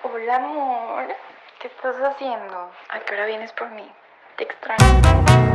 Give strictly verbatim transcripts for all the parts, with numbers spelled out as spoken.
Hola, amor. ¿Qué estás haciendo? ¿A qué hora vienes por mí? Te extraño.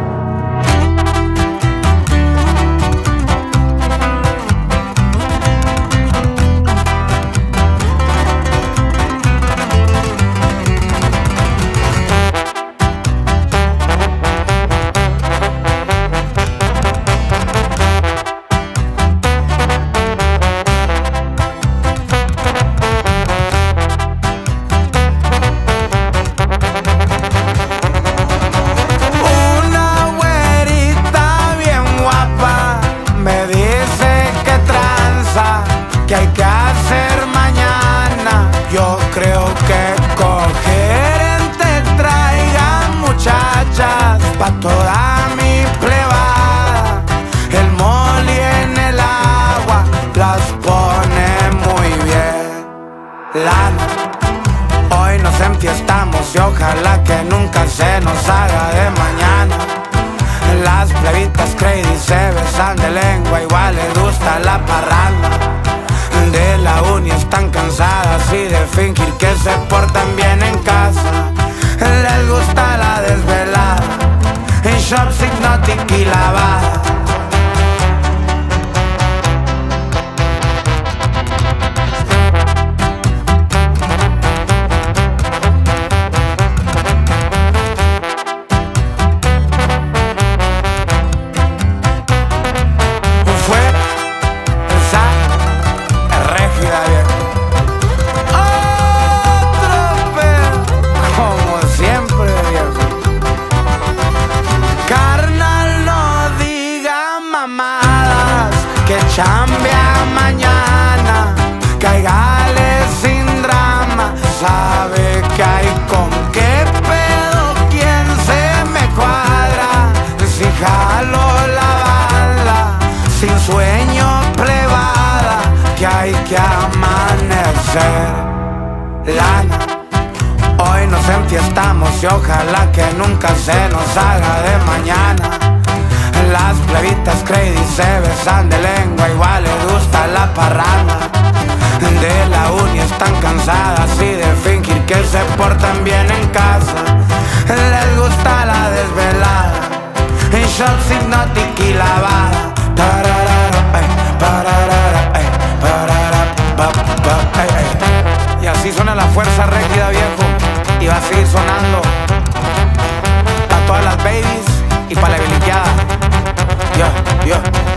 ¿Qué hay que hacer mañana? Yo creo que coger te traiga muchachas pa' toda mi plebada. El moli en el agua las pone muy bien. Lana, hoy nos enfiestamos y ojalá que nunca se nos haga de mañana. Las plebitas Crazyz se besan de lengua, igual les gusta la parranda. De la uni están cansadas y de fingir que se portan bien en casa. Les gusta la desvelada, en shops hipnótica y lavada. Chambea mañana, caigale sin drama. Sabe que hay con qué pedo, quién se me cuadra. Si jalo la bala, sin sueño plebada, que hay que amanecer. Lana, hoy nos enfiestamos y ojalá que nunca se nos haga de mañana. Las plebitas Crazyz se besan de lengua, igual les gusta la parranda. De la uni están cansadas y de fingir que se portan bien en casa. Les gusta la desvelada, en shots hipnótica y lavada. Y así suena la fuerza Regida, viejo. Y va a seguir sonando para todas las babies y para la Belikeada. Yo, yo.